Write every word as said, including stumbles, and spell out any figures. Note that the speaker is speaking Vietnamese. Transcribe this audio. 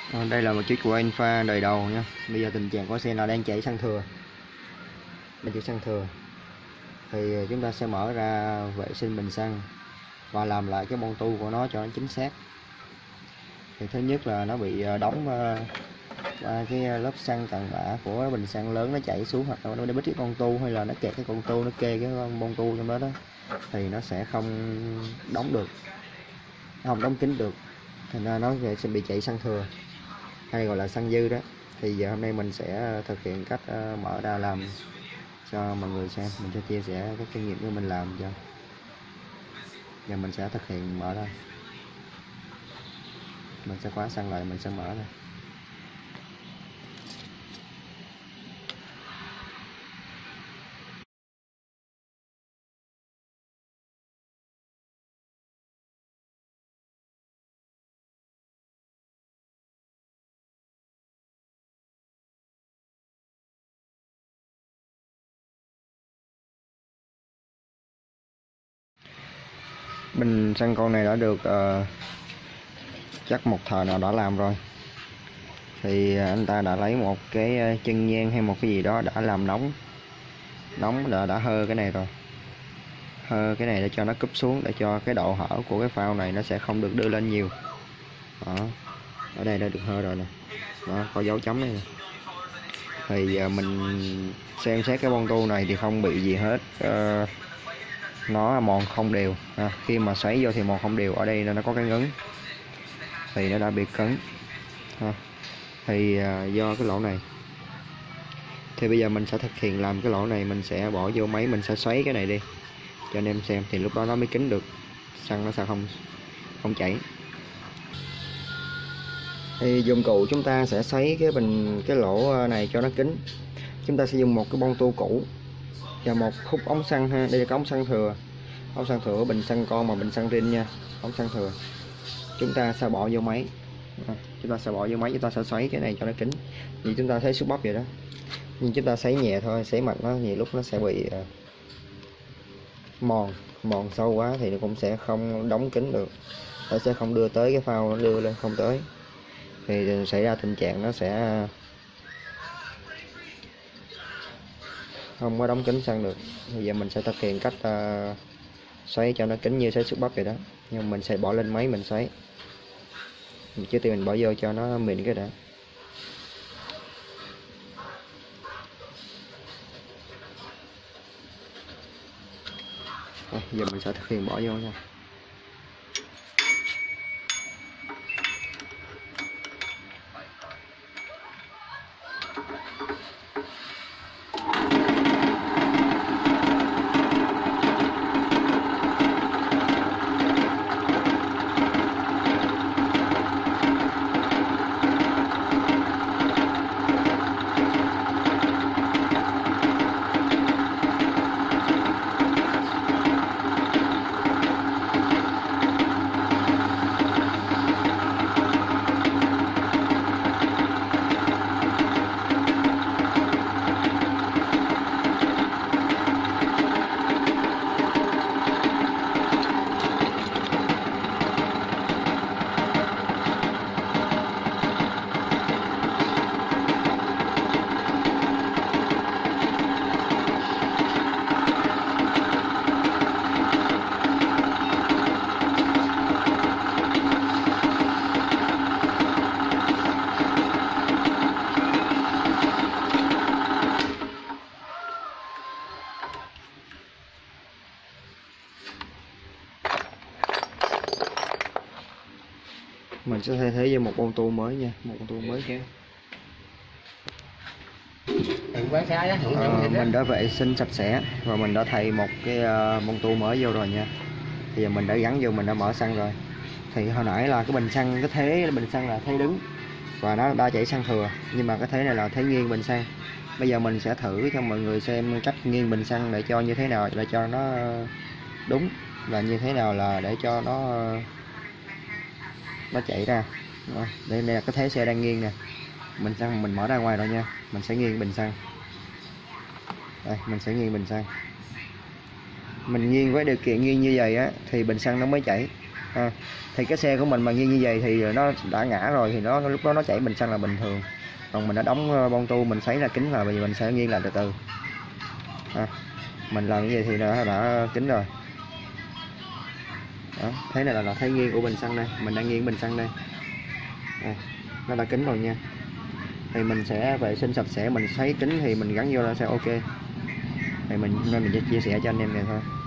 À, đây là một chiếc của anh pha đời đầu nha. Bây giờ tình trạng của xe là đang chảy xăng thừa, đang chảy xăng thừa thì chúng ta sẽ mở ra vệ sinh bình xăng và làm lại cái bon tu của nó cho nó chính xác. Thì thứ nhất là nó bị đóng qua cái lớp xăng cặn bã của bình xăng lớn, nó chảy xuống, hoặc là nó bít cái con tu, hay là nó kẹt cái con tu, nó kê cái bon tu trong đó đó thì nó sẽ không đóng được, không đóng kín được, thành ra nó sẽ bị chảy xăng thừa hay gọi là xăng dư đó. Thì giờ hôm nay mình sẽ thực hiện cách mở ra làm cho mọi người xem, mình sẽ chia sẻ cái kinh nghiệm của mình làm cho. Giờ mình sẽ thực hiện mở ra, mình sẽ khóa xăng lại, mình sẽ mở ra. Bình xăng con này đã được uh, chắc một thời nào đã làm rồi, thì anh ta đã lấy một cái chân nhang hay một cái gì đó đã làm nóng nóng đã, đã hơ cái này rồi, hơ cái này để cho nó cúp xuống, để cho cái độ hở của cái phao này nó sẽ không được đưa lên nhiều đó. Ở đây đã được hơ rồi nè, đó, có dấu chấm đây nè. Thì giờ mình xem xét cái bon tu này thì không bị gì hết, uh, nó mòn không đều à, khi mà xoáy vô thì mòn không đều. Ở đây nó có cái ngấn thì nó đã bị cứng à. Thì à, do cái lỗ này thì bây giờ mình sẽ thực hiện làm cái lỗ này, mình sẽ bỏ vô máy, mình sẽ xoáy cái này đi cho anh em xem, thì lúc đó nó mới kín được, xăng nó sẽ không không chảy. Thì dụng cụ chúng ta sẽ xoáy cái bình cái lỗ này cho nó kín. Chúng ta sẽ dùng một cái bon tu cũ và một khúc ống xăng ha. Đây là cái ống xăng thừa, ống xăng thừa bình xăng con mà bình xăng rin nha, ống xăng thừa. Chúng ta sẽ bỏ vô máy à, chúng ta sẽ bỏ vô máy, chúng ta sẽ xoáy cái này cho nó kín, vì chúng ta thấy xúc bắp vậy đó. Nhưng chúng ta xoáy nhẹ thôi, xoáy mạnh nó nhiều lúc nó sẽ bị uh, mòn mòn sâu quá thì nó cũng sẽ không đóng kín được, nó sẽ không đưa tới cái phao, nó đưa lên không tới, thì xảy ra tình trạng nó sẽ không có đóng kín xăng được. Bây giờ mình sẽ thực hiện cách uh, xoáy cho nó kín như xoáy xúc bắp vậy đó, nhưng mình sẽ bỏ lên máy mình xoáy. Trước tiên mình bỏ vô cho nó mịn cái đã. Đây, giờ mình sẽ thực hiện bỏ vô nha. Mình sẽ thay thế với một bon tu mới nha, một bon tu mới kia. À, mình đã vệ sinh sạch sẽ và mình đã thay một cái uh, bon tu mới vô rồi nha. Thì giờ mình đã gắn vô, mình đã mở xăng rồi. Thì hồi nãy là cái bình xăng, cái thế bình xăng là thế đứng và nó đã chảy xăng thừa, nhưng mà cái thế này là thế nghiêng bình xăng. Bây giờ mình sẽ thử cho mọi người xem cách nghiêng bình xăng để cho như thế nào để cho nó đúng, và như thế nào là để cho nó nó chảy ra. Đây, đây là cái thế xe đang nghiêng nè, bình xăng mình mở ra ngoài rồi nha. Mình sẽ nghiêng bình xăng, đây mình sẽ nghiêng bình xăng. Mình nghiêng với điều kiện nghiêng như vậy á thì bình xăng nó mới chảy. à, thì cái xe của mình mà nghiêng như vậy thì nó đã ngã rồi thì nó lúc đó nó chảy bình xăng là bình thường. Còn mình đã đóng bon tu mình sấy là kính là vì mình sẽ nghiêng lại từ từ. À, mình làm như vậy thì nó đã kính rồi. Đó, thế này là, là thấy nghiêng của bình xăng đây, mình đang nghiêng bình xăng đây. À, nó đã kính rồi nha. Thì mình sẽ vệ sinh sạch sẽ, mình sấy kính thì mình gắn vô là sẽ ok. Thì mình nên mình chia sẻ cho anh em này thôi.